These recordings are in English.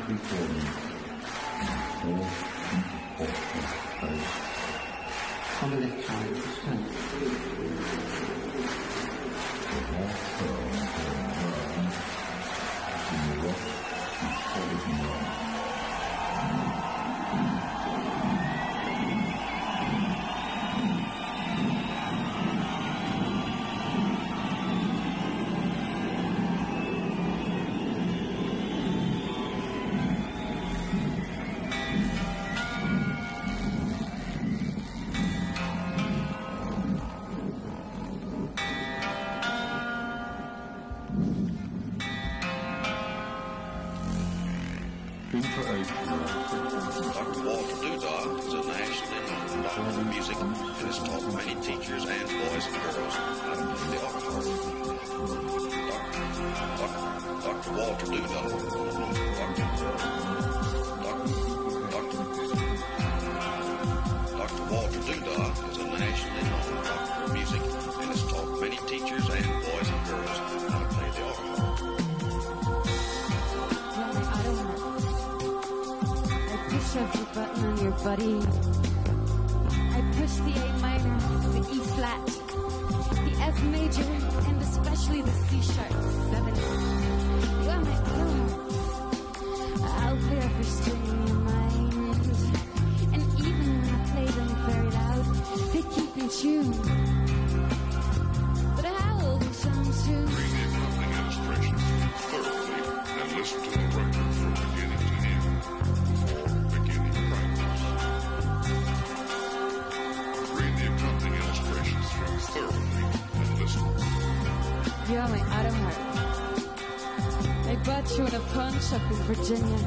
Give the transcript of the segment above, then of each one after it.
Virginia,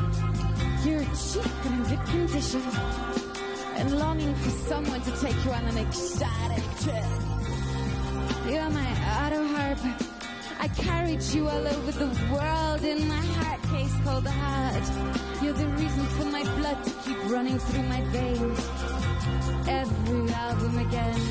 you're cheap and in good condition, and longing for someone to take you on an exotic trip. You're my auto harp. I carried you all over the world in my heart case called the heart. You're the reason for my blood to keep running through my veins. Every album again.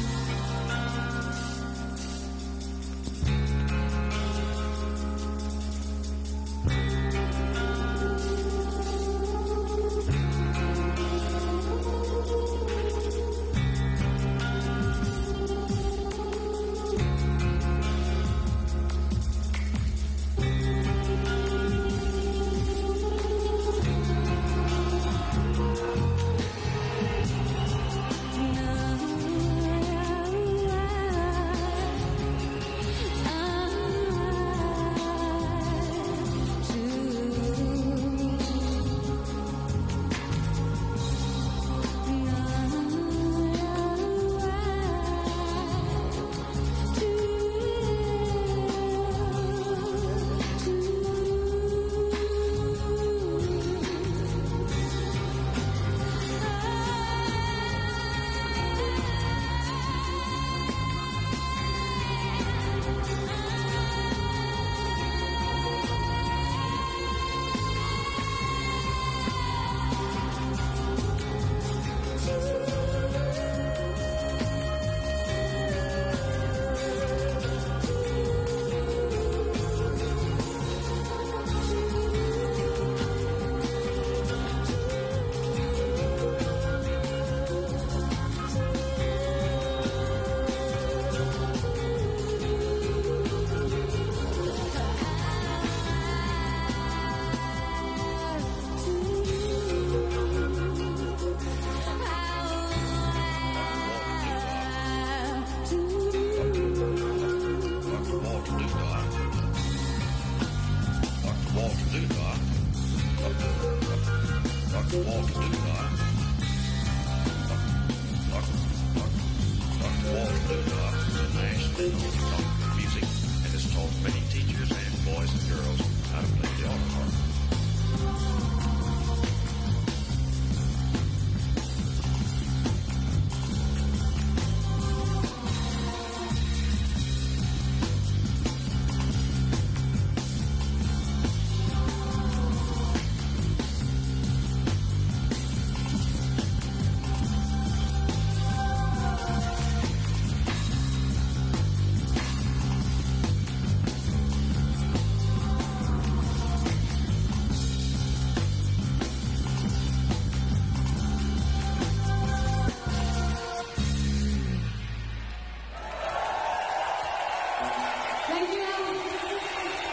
Thank you.